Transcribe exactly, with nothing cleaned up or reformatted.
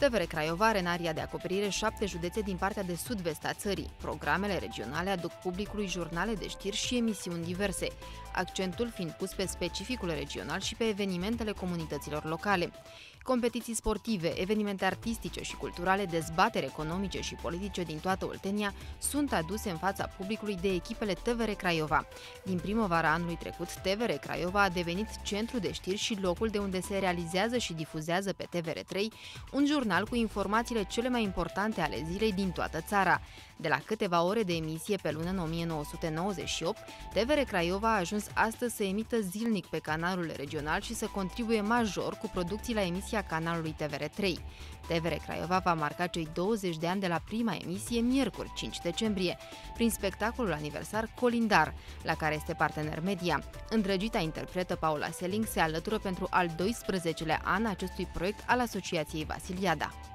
T V R Craiova are în aria de acoperire șapte județe din partea de sud-vest a țării. Programele regionale aduc publicului jurnale de știri și emisiuni diverse, accentul fiind pus pe specificul regional și pe evenimentele comunităților locale. Competiții sportive, evenimente artistice și culturale, dezbateri economice și politice din toată Oltenia sunt aduse în fața publicului de echipele T V R Craiova. Din primăvara anului trecut, T V R Craiova a devenit centru de știri și locul de unde se realizează și difuzează pe T V R trei un jurnal cu informațiile cele mai importante ale zilei din toată țara. De la câteva ore de emisie pe lună în o mie nouă sute nouăzeci și opt, T V R Craiova a ajuns astăzi să emită zilnic pe canalul regional și să contribuie major cu producții la emisia canalului T V R trei. T V R Craiova va marca cei douăzeci de ani de la prima emisie, miercuri cinci decembrie, prin spectacolul aniversar Colindar, la care este partener media. Îndrăgita interpretă Paula Selling se alătură pentru al doisprezecelea an acestui proiect al Asociației Vasiliada.